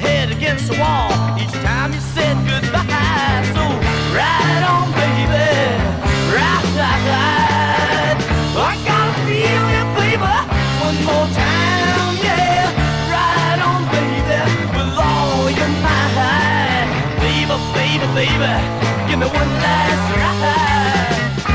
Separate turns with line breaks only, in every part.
head against the wall each time you said goodbye. So ride on, baby, ride, ride, ride. I gotta feel it, baby, one more time, yeah. Ride on, baby, with all your might. Baby, baby, baby, give me one last ride.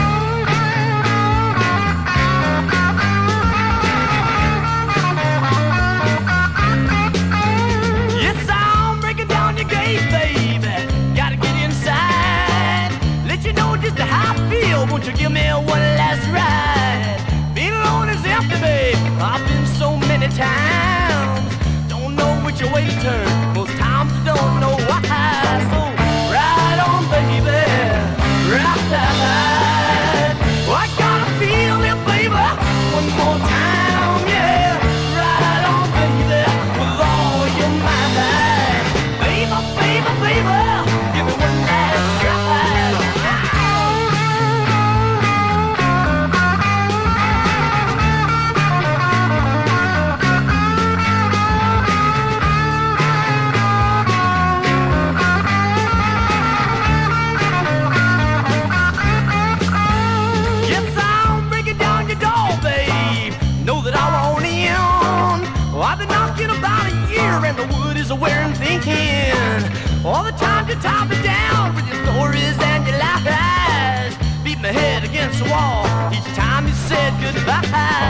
Yes, I'm breaking down your gate, baby. Gotta get inside. Let you know just how I feel. Won't you give me one last ride? Being alone is empty, babe. I've been so many times. Don't know which way to turn. Most times I don't know why. So ride on, baby, ride, ride. I gotta feel it, baby, one more time, yeah. Ride on, baby, with all your might. Baby, baby, baby, give me one last ride. Yes, I'm breaking down your door, babe. Know that I won't in. Oh, I've been knocking about a year and the wood is wearing thin. All the time you tie me down with your stories and your lies. Beat my head against the wall each time you said goodbye.